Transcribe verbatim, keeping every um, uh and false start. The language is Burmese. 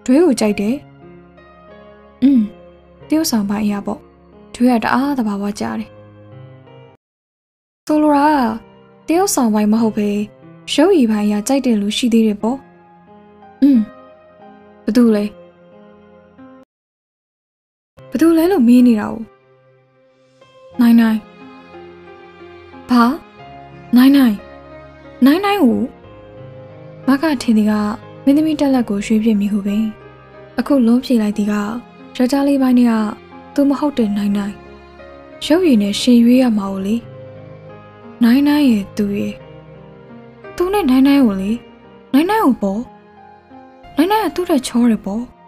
ထွေးကိုကြိုက်တယ်။อืมတယောက်ဆောင်ပိုင်းအရာပေါ့ထွေးကတအားသဘာဝကျတယ်။ဆိုလိုတာတယောက်ဆောင်ပိုင်းမဟုတ်ပဲရုပ်ရည်ပိုင်းအရာကြိုက်တယ်လို့ရှိသေးတယ်ပေါ့။อืมဘယ်သူလဲဘယ်သူလဲလို့မေးနေတာ哦နိုင်နိုင်ဘာနိုင်နိုင်နိုင်နိုင်ကိုမကထင်သည်ကမင်းသမီးတက်လက်ကိုရွှေ့ပြစ်မိဟုပင်အခုလုံးပြေလိုက်သည်ကယောက်ျားလေးပိုင်းကသူမဟုတ်တဲ့နိုင်နိုင်ရုပ်ရည်နဲ့ရှင်ရွေးရမှာကိုလေနိုင်နိုင်ရဲ့သူရဲ့သူနဲ့နိုင်နိုင်ကိုလေနိုင်နိုင်ကိုပေါ့နိုင်နိုင်ကသူ့တဲ့ချောတယ်ပေါ့